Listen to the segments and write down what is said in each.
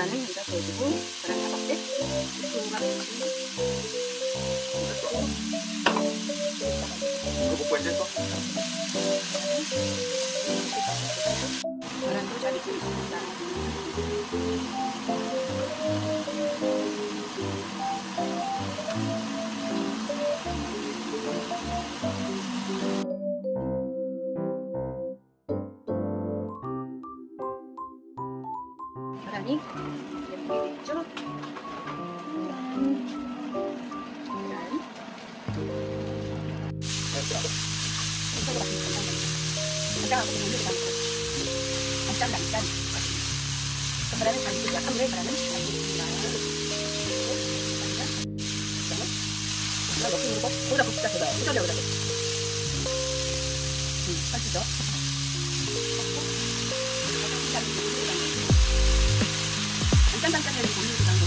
계란은 여기다 넣어주고 계란 5개, 소금과 이거 먹고 했어? 계란도 잘 익혀줍니다. 계란이 예쁘게 됐죠? 간장하고 물을 담고 간장 계란은 잘 익히고 약한 물에 계란은 잘 익힙니다. 이거 넣고 누르고 거기다 붓기가 들어요. 소금을 여기다 넣고 하시죠. 간장간장해서 고민을 담고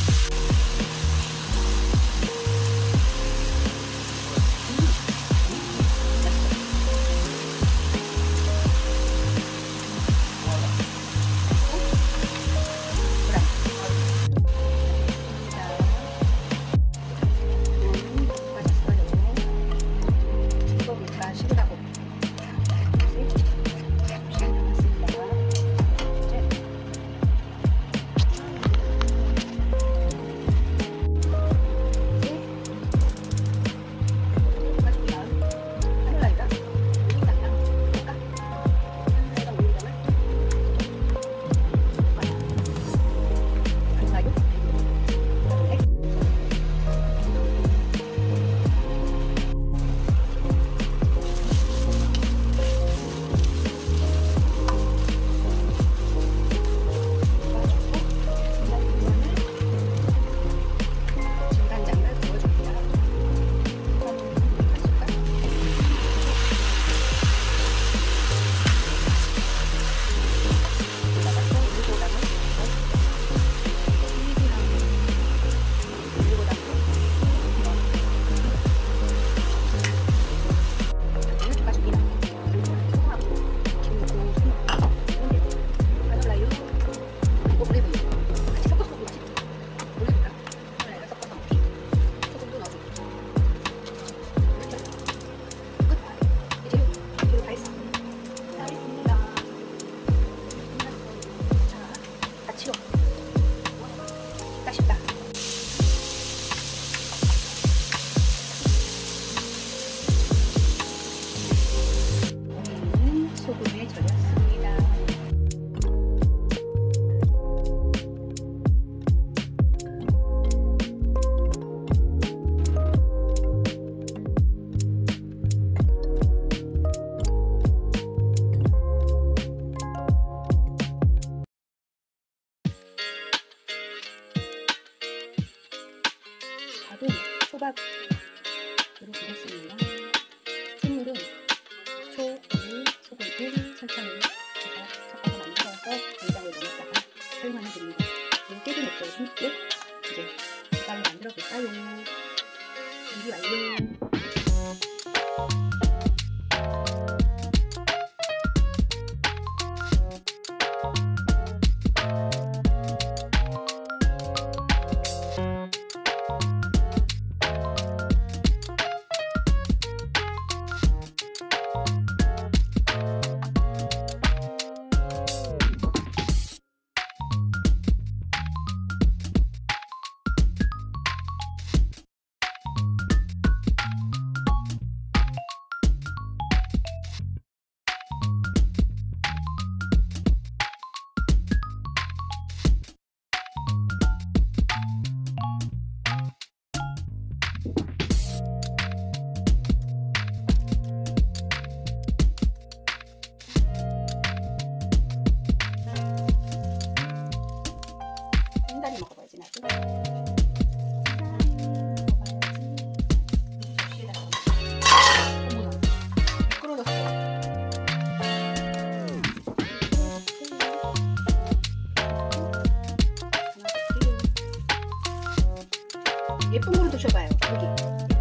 소금에 절였습니다. 밥은 초밥으로 드렸습니다. 국물은 초, 물, 소금 1, 설탕 1 섞어서 만들어서 된장을 넣었다가 사용하면 됩니다. 그리고 깨도 넣었어요. 손쉽게 이제 밥을 만들어 볼까요? 준비 완료. 흰다리 먹어봐야지 나도. 예쁜 거로 드셔봐요. 여기